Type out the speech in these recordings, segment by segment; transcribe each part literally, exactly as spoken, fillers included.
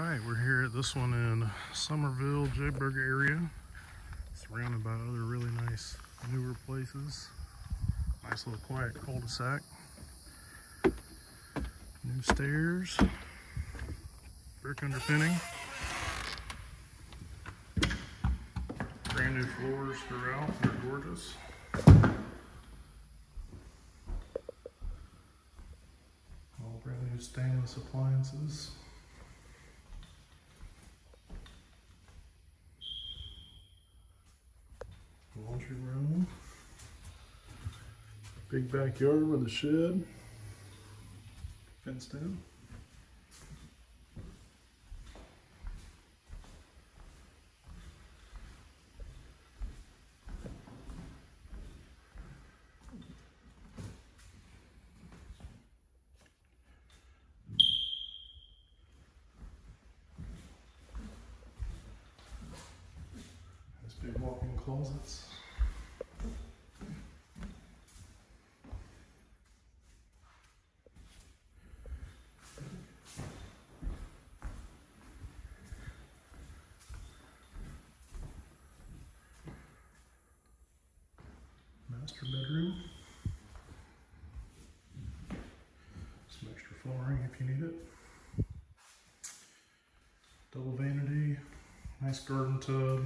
Alright, we're here at this one in Summerville, Jayburg area, surrounded by other really nice newer places. Nice little quiet cul-de-sac. New stairs, brick underpinning, brand new floors throughout. They're gorgeous. All brand new stainless appliances. Laundry room. Big backyard with a shed. Fenced in. Nice big walk-in closets. Master bedroom. Some extra flooring if you need it. Double vanity. Nice garden tub.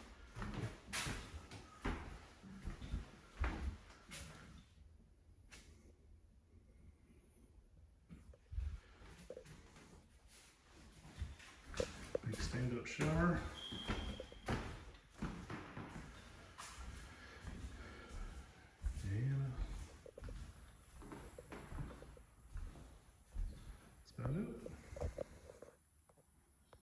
Big stand-up shower. That's about it.